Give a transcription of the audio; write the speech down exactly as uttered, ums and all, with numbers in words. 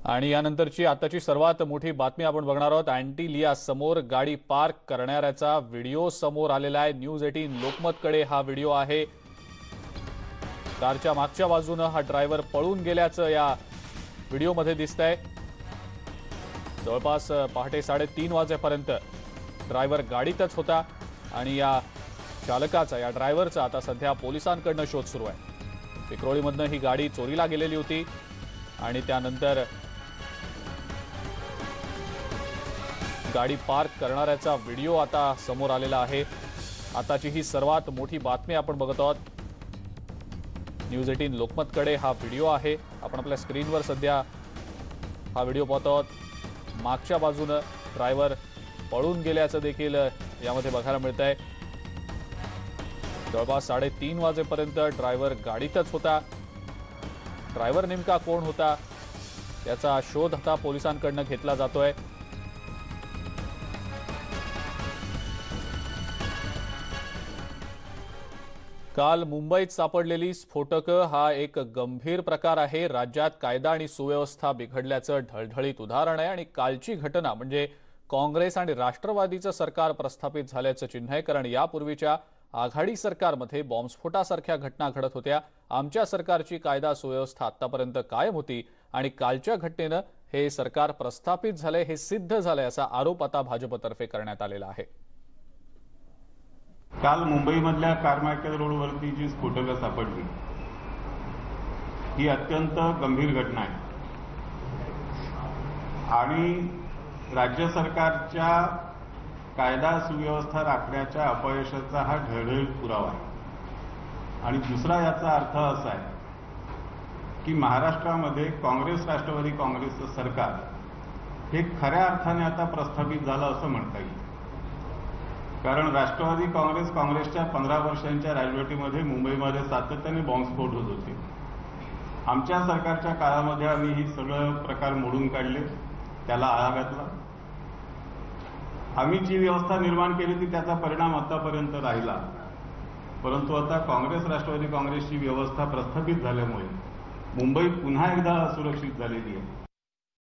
आणि यानंतरची आताची सर्वात मोठी बातमी आपण बघणार आहोत। अँटिलिया समोर गाडी पार्क करणाऱ्याचा व्हिडिओ समोर आलेला आहे। न्यूज अठरा लोकमतकडे हा व्हिडिओ आहे। कारच्या मागच्या बाजूने हा ड्रायव्हर पळून गेल्याचं या व्हिडिओमध्ये दिसतंय। जवळपास पहाटे साडेतीन वाजेपर्यंत ड्रायव्हर गाडीतच होता आणि या चालकाचा या ड्रायव्हरचा आता सध्या पोलिसांकडून शोध सुरू आहे। विक्रोळीमधून ही गाडी चोरीला गेलेली होती आणि त्यानंतर गाडी पार्क करणाऱ्याचा व्हिडिओ आता समोर आलेला आहे। आताची ही सर्वात मोठी बातमी आपण बघत आहोत। न्यूज अठरा लोकमतकडे हा व्हिडिओ आहे। आपण आपल्या स्क्रीनवर सध्या हा व्हिडिओ पाहत आहोत। मागच्या बाजूने ड्रायव्हर पळून गेल्याचं देखील यामध्ये बघायला मिळतंय। जवळपास साडेतीन वाजेपर्यंत ड्रायव्हर गाडीतच होता। ड्रायव्हर नेमका कोण होता याचा शोध आता पोलिसांकडून घेतला जातोय। काल मुंबईत सापडलेली स्फोटक हा एक गंभीर प्रकार आहे। राज्यात कायदा आणि सुव्यवस्था बिघडल्याचं ढळढळीत उदाहरण आहे आणि कालची घटना म्हणजे काँग्रेस आणि राष्ट्रवादीचं सरकार प्रस्थापित झाल्याचं चिन्ह आहे। कारण यापूर्वीच्या आघाडी सरकारमध्ये बॉम्बस्फोटासारख्या घटना घडत होत्या। आमच्या सरकारची कायदा सुव्यवस्था आतापर्यंत कायम होती आणि कालच्या घटनेनं हे सरकार प्रस्थापित झाले हे सिद्ध झाले असा आरोप आता भाजपतर्फे करण्यात आलेला आहे। काल मुंबईमधल्या कारमार्केट रोडवरती जी स्फोटकं सापडली ही अत्यंत गंभीर घटना आहे आणि राज्य सरकारच्या कायदा सुव्यवस्था राखण्याच्या अपयशाचा हा ढळढळीत पुरावा आहे। आणि दुसरा याचा अर्थ असा आहे की महाराष्ट्रामध्ये काँग्रेस राष्ट्रवादी काँग्रेसचं सरकार हे खऱ्या अर्थाने आता प्रस्थापित झालं असं म्हणता येईल। कारण राष्ट्रवादी काँग्रेस काँग्रेसच्या पंधरा वर्षांच्या राजवटीमध्ये मुंबईमध्ये सातत्याने बॉम्बस्फोट होत होते। आमच्या सरकारच्या काळामध्ये आम्ही ही सगळं प्रकार मोडून काढले, त्याला आळा घातला। आम्ही जी व्यवस्था निर्माण केली ती त्याचा परिणाम आतापर्यंत राहिला, परंतु आता काँग्रेस राष्ट्रवादी काँग्रेसची व्यवस्था प्रस्थापित झाल्यामुळे मुंबई पुन्हा एकदा असुरक्षित झालेली आहे।